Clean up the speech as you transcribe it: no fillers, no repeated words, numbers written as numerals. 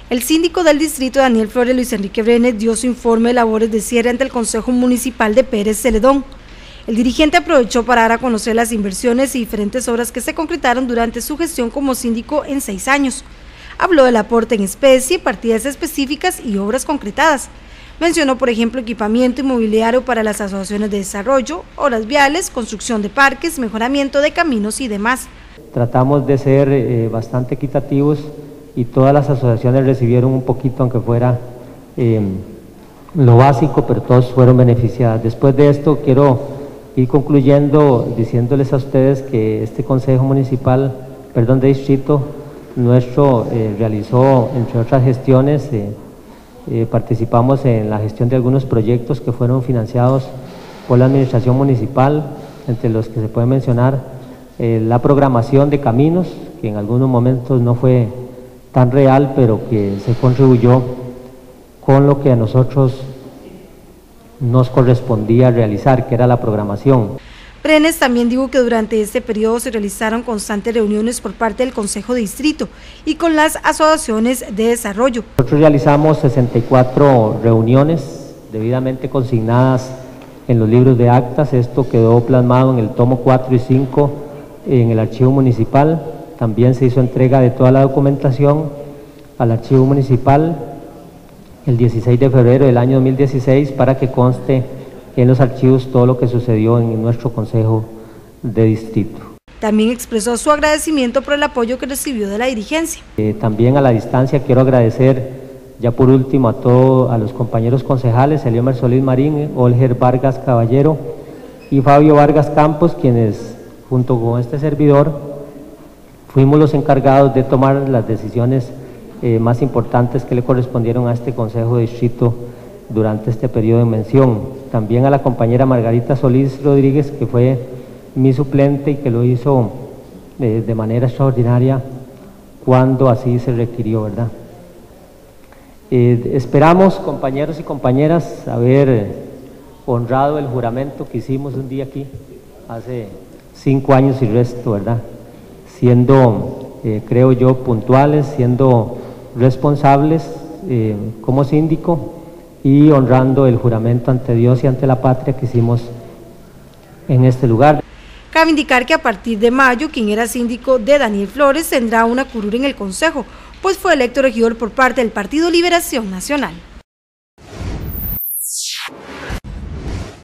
El síndico del distrito, Daniel Flores Luis Enrique Brenes, dio su informe de labores de cierre ante el Consejo Municipal de Pérez Celedón. El dirigente aprovechó para dar a conocer las inversiones y diferentes obras que se concretaron durante su gestión como síndico en 6 años. Habló del aporte en especie, partidas específicas y obras concretadas. Mencionó, por ejemplo, equipamiento inmobiliario para las asociaciones de desarrollo, obras viales, construcción de parques, mejoramiento de caminos y demás. Tratamos de ser bastante equitativos y todas las asociaciones recibieron un poquito, aunque fuera lo básico, pero todos fueron beneficiados. Después de esto quiero ir concluyendo diciéndoles a ustedes que este Consejo Municipal, de Distrito nuestro realizó, entre otras gestiones, participamos en la gestión de algunos proyectos que fueron financiados por la Administración Municipal, entre los que se puede mencionar la programación de caminos, que en algunos momentos no fue tan real, pero que se contribuyó con lo que a nosotros nos correspondía realizar, que era la programación. Brenes también dijo que durante este periodo se realizaron constantes reuniones por parte del Consejo de Distrito y con las asociaciones de desarrollo. Nosotros realizamos 64 reuniones debidamente consignadas en los libros de actas. Esto quedó plasmado en el tomo 4 y 5 en el archivo municipal. También se hizo entrega de toda la documentación al archivo municipal el 16 de febrero del año 2016 para que conste en los archivos todo lo que sucedió en nuestro Consejo de Distrito. También expresó su agradecimiento por el apoyo que recibió de la dirigencia. También a la distancia quiero agradecer, ya por último, a los compañeros concejales, Eliomer Solís Marín, Olger Vargas Caballero y Fabio Vargas Campos, quienes junto con este servidor fuimos los encargados de tomar las decisiones más importantes que le correspondieron a este Consejo de Distrito durante este periodo de mención. También a la compañera Margarita Solís Rodríguez, que fue mi suplente y que lo hizo de manera extraordinaria cuando así se requirió, ¿verdad? Esperamos, compañeros y compañeras, haber honrado el juramento que hicimos un día aquí, hace 5 años y resto, ¿verdad? Siendo, creo yo, puntuales, siendo responsables como síndico y honrando el juramento ante Dios y ante la patria que hicimos en este lugar. Cabe indicar que a partir de mayo, quien era síndico de Daniel Flores tendrá una curul en el Consejo, pues fue electo regidor por parte del Partido Liberación Nacional.